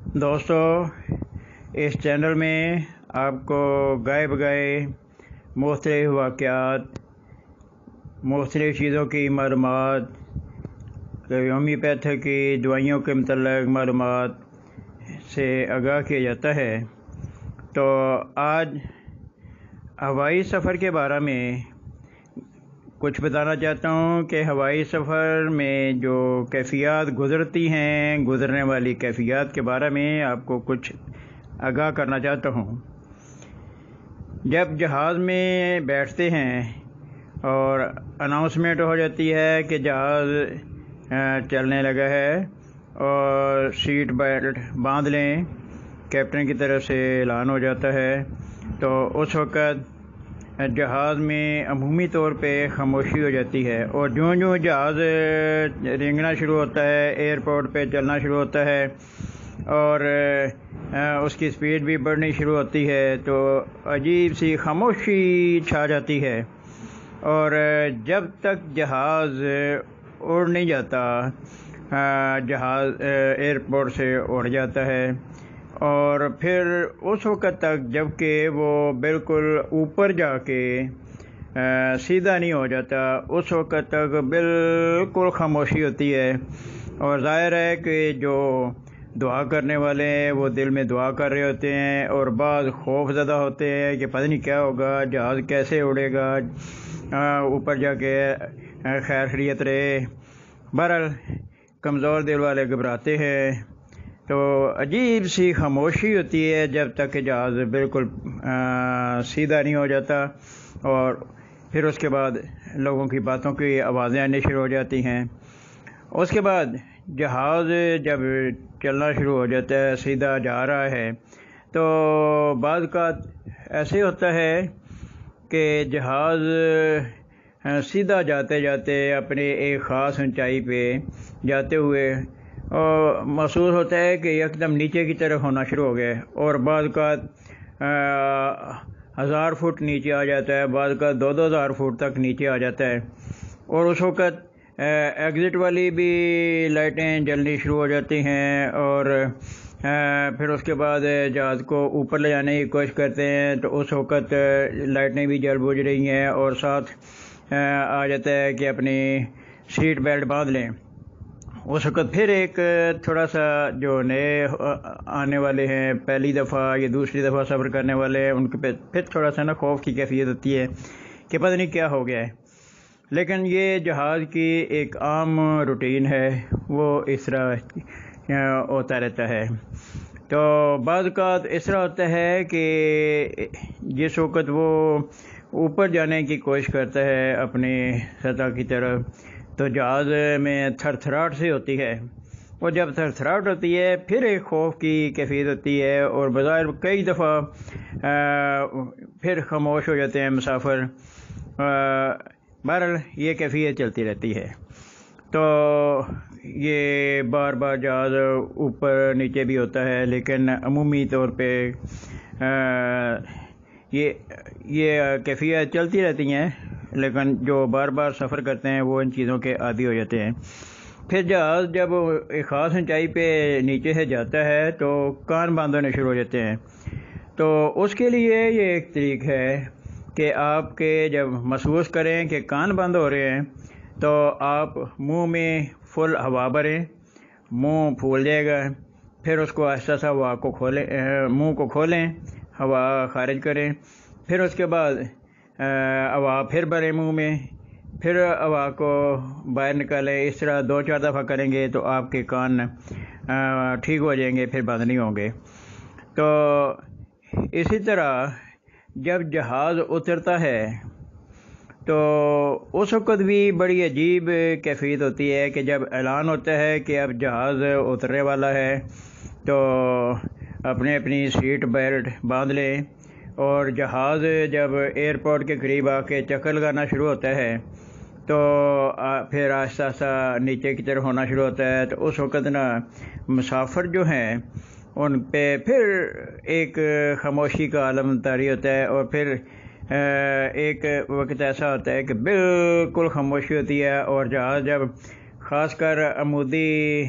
دوستو، اس چینل میں آپ کو گائے بگائے مختلف واقعات، مختلف چیزوں کی معلومات، ہومیوپیتھی کی دوائیوں کے متعلق معلومات سے آگاہ کیا جاتا ہے۔ تو آج ہوائی سفر کے بارے میں کچھ بتانا چاہتا ہوں کہ ہوائی سفر میں جو کیفیات گزرنے والی کیفیات کے بارے میں آپ کو کچھ آگاہ کرنا چاہتا ہوں۔ جب جہاز میں بیٹھتے ہیں اور اناؤنسمنٹ ہو جاتی ہے کہ جہاز چلنے لگا ہے اور سیٹ بیلٹ باندھ لیں، کیپٹن کی طرف سے اعلان ہو جاتا ہے، تو اس وقت جہاز میں عمومی طور پہ خاموشی ہو جاتی ہے، اور جوں جہاز رینگنا شروع ہوتا ہے، ایئرپورٹ پہ چلنا شروع ہوتا ہے اور اس کی سپیڈ بھی بڑھنی شروع ہوتی ہے، تو عجیب سی خاموشی چھا جاتی ہے، اور جب تک جہاز اڑ نہیں جاتا، جہاز ایئرپورٹ سے اڑ جاتا ہے، اور پھر اس وقت تک جب کہ وہ بالکل اوپر جا کے سیدھا نہیں ہو جاتا، اس وقت تک بالکل خاموشی ہوتی ہے۔ اور ظاہر ہے کہ جو دعا کرنے والے ہیں وہ دل میں دعا کر رہے ہوتے ہیں، اور بعض خوف زدہ ہوتے ہیں کہ پتہ نہیں کیا ہوگا، جہاز کیسے اڑے گا، اوپر جا کے خیر خیریت رہے۔ بہرحال کمزور دل والے گھبراتے ہیں، تو عجیب سی خاموشی ہوتی ہے جب تک کہ جہاز بالکل سیدھا نہیں ہو جاتا، اور پھر اس کے بعد لوگوں کی باتوں کی آوازیں آنی شروع ہو جاتی ہیں۔ اس کے بعد جہاز جب چلنا شروع ہو جاتا ہے، سیدھا جا رہا ہے، تو بعض اوقات ایسے ہوتا ہے کہ جہاز سیدھا جاتے جاتے اپنے ایک خاص اونچائی پہ جاتے ہوئے اور محسوس ہوتا ہے کہ یکدم نیچے کی طرف ہونا شروع ہو گئے، اور بعض اوقات 1000 فٹ نیچے آ جاتا ہے، بعض اوقات 2000 فٹ تک نیچے آ جاتا ہے، اور اس وقت ایگزٹ والی بھی لائٹیں جلنی شروع ہو جاتی ہیں، اور پھر اس کے بعد جہاز کو اوپر لے جانے کی کوشش کرتے ہیں، تو اس وقت لائٹیں بھی جل بجھ رہی ہیں، اور ساتھ آ جاتا ہے کہ اپنی سیٹ بیلٹ باندھ لیں۔ اس وقت پھر ایک تھوڑا سا جو نئے آنے والے ہیں، پہلی دفعہ یا دوسری دفعہ سفر کرنے والے ہیں، ان کے پھر تھوڑا سا خوف کی کیفیت ہوتی ہے کہ پتہ نہیں کیا ہو گیا ہے، لیکن یہ جہاز کی ایک عام روٹین ہے، وہ اس طرح ہوتا رہتا ہے۔ تو بعض اوقات اس طرح ہوتا ہے کہ جس وقت وہ اوپر جانے کی کوشش کرتا ہے اپنی سطح کی طرف، تو جہاز میں تھر تھراہٹ سی ہوتی ہے، اور جب تھر تھراہٹ ہوتی ہے پھر ایک خوف کی کیفیت ہوتی ہے، اور بظاہر کئی دفعہ پھر خاموش ہو جاتے ہیں مسافر۔ بہرحال یہ کیفیت چلتی رہتی ہے، تو یہ بار بار جہاز اوپر نیچے بھی ہوتا ہے، لیکن عمومی طور پہ یہ کیفیت چلتی رہتی ہیں، لیکن جو بار بار سفر کرتے ہیں وہ ان چیزوں کے عادی ہو جاتے ہیں۔ پھر جہاز جب ایک خاص اونچائی پہ نیچے سے جاتا ہے تو کان بند ہونے شروع ہو جاتے ہیں، تو اس کے لیے یہ ایک طریق ہے کہ آپ کے جب محسوس کریں کہ کان بند ہو رہے ہیں، تو آپ منہ میں فل ہوا بھریں، منہ پھول جائے گا، پھر اس کو آہستہ سا ہوا کو کھولیں، منہ کو کھولیں، ہوا خارج کریں، پھر اس کے بعد ہوا پھر بھریں منہ میں، پھر ہوا کو باہر نکالیں۔ اس طرح 2-4 دفعہ کریں گے تو آپ کے کان ٹھیک ہو جائیں گے، پھر بند نہیں ہوں گے۔ تو اسی طرح جب جہاز اترتا ہے تو اس وقت بھی بڑی عجیب کیفیت ہوتی ہے کہ جب اعلان ہوتا ہے کہ اب جہاز اترنے والا ہے، تو اپنی سیٹ بیلٹ باندھ لیں، اور جہاز جب ایئرپورٹ کے قریب آ کے چکر لگانا شروع ہوتا ہے تو پھر آہستہ آہستہ نیچے کی طرف ہونا شروع ہوتا ہے، تو اس وقت مسافر جو ہیں ان پہ پھر ایک خاموشی کا عالم طاری ہوتا ہے، اور پھر ایک وقت ایسا ہوتا ہے کہ بالکل خاموشی ہوتی ہے، اور جہاز جب خاص کر عمودی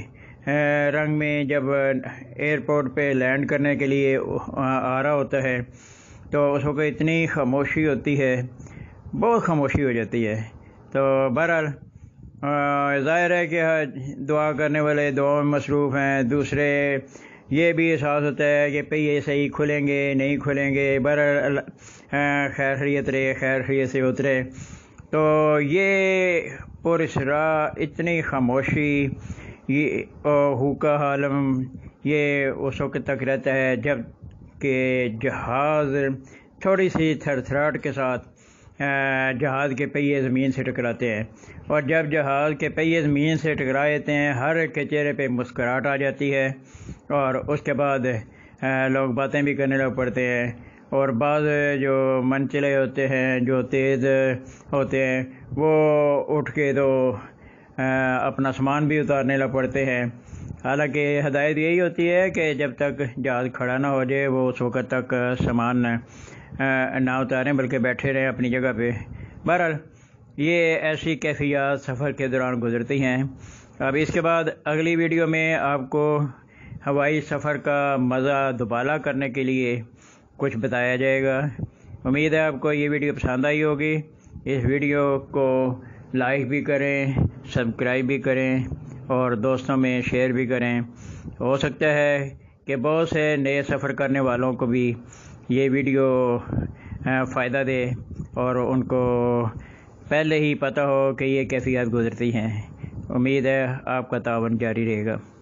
رنگ میں جب ایئرپورٹ پہ لینڈ کرنے کے لیے آ رہا ہوتا ہے تو اس وقت اتنی خاموشی ہوتی ہے، بہت خاموشی ہو جاتی ہے۔ تو بہرحال ظاہر ہے کہ دعا کرنے والے دعا میں مصروف ہیں، دوسرے یہ بھی احساس ہوتا ہے کہ پہیے صحیح کھلیں گے نہیں کھلیں گے، بہرحال خیر خیریت رہے، خیر خیریت سے اترے۔ تو یہ پراسرا اتنی خاموشی، یہ ہوکا عالم یہ اس وقت تک رہتا ہے جب کہ جہاز تھوڑی سی تھر تھراہٹ کے ساتھ جہاز کے پہیے زمین سے ٹکراتے ہیں، اور جب جہاز کے پہیے زمین سے ٹکرا دیتے ہیں ہر ایک کے چہرے پہ مسکراہٹ آ جاتی ہے، اور اس کے بعد لوگ باتیں بھی کرنے لگ پڑتے ہیں، اور بعض جو منچلے ہوتے ہیں، جو تیز ہوتے ہیں، وہ اٹھ کے تو اپنا سامان بھی اتارنے لگ پڑتے ہیں۔ حالانکہ ہدایت یہی ہوتی ہے کہ جب تک جہاز کھڑا نہ ہو جائے وہ اس وقت تک سامان نہ اتاریں بلکہ بیٹھے رہیں اپنی جگہ پہ۔ بہرحال یہ ایسی کیفیات سفر کے دوران گزرتی ہیں۔ اب اس کے بعد اگلی ویڈیو میں آپ کو ہوائی سفر کا مزہ دوبالا کرنے کے لیے کچھ بتایا جائے گا۔ امید ہے آپ کو یہ ویڈیو پسند آئی ہوگی۔ اس ویڈیو کو لائک بھی کریں، سبسکرائب بھی کریں اور دوستوں میں شیئر بھی کریں۔ ہو سکتا ہے کہ بہت سے نئے سفر کرنے والوں کو بھی یہ ویڈیو فائدہ دے اور ان کو پہلے ہی پتہ ہو کہ یہ کیفیات گزرتی ہیں۔ امید ہے آپ کا تعاون جاری رہے گا۔